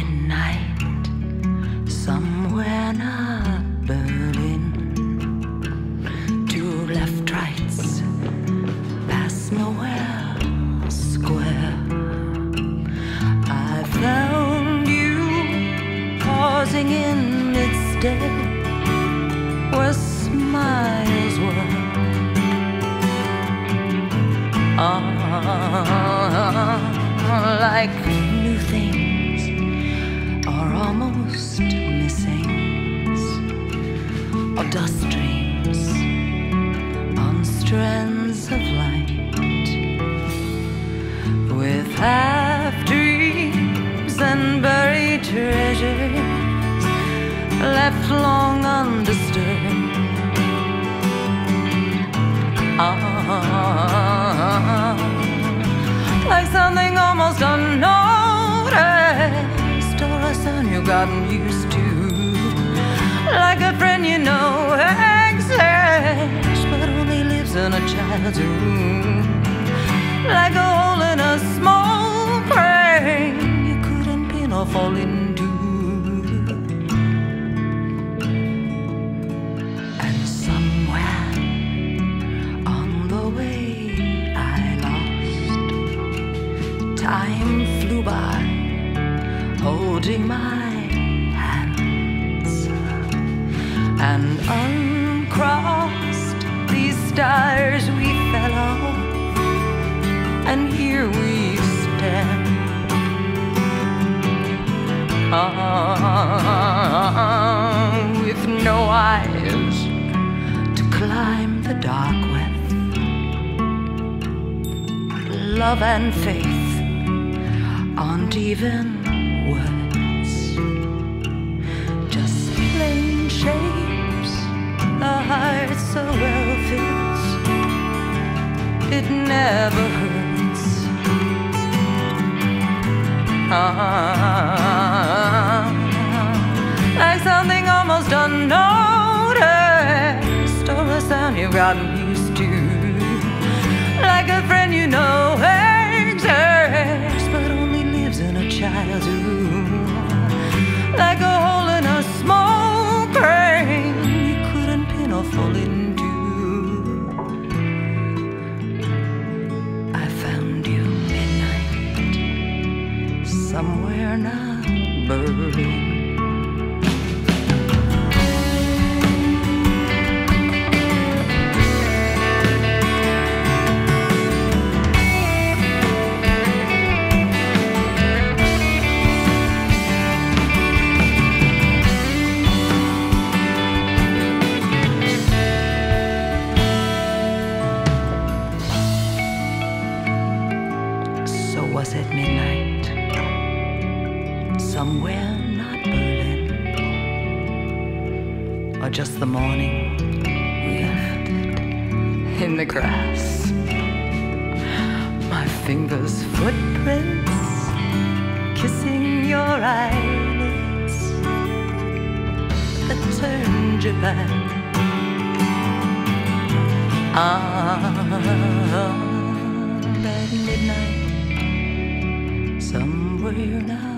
midnight, somewhere not Berlin. Two left rights, past nowhere square. I found you pausing in mid-step where smiles were. Like new things are almost missings, or dust dreams on strands of light, with half dreams and buried treasures left long undisturbed. Like something almost unnoticed, or a sound you've gotten used to, like a friend you know exists but only lives in a child's room, like a hole in a small brain you couldn't pin or fall into. And somewhere on the way time flew by, holding my hands, and uncrossed these stars we fell off, and here we stand. With no eyes to climb the dark with, love and faith aren't even words, just plain shapes the heart so well fits it never hurts. Like something almost unnoticed, or a sound you've gotten used to, like a friend you know exists but only lives in a child's room, like a hole in a small brain you couldn't pin or fall into. I found you midnight, somewhere not Berlin. Was it midnight, somewhere not Berlin, or just the morning we left it in the grass? My fingers' footprints kissing your eyelids that turned you back. That midnight, somewhere now